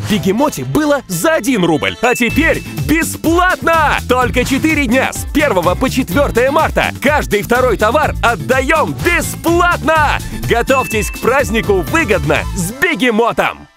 в Бегемоте было за 1 рубль, а теперь бесплатно! Только 4 дня с 1 по 4 марта. Каждый второй товар отдаем бесплатно! Готовьтесь к празднику выгодно с Бегемотом!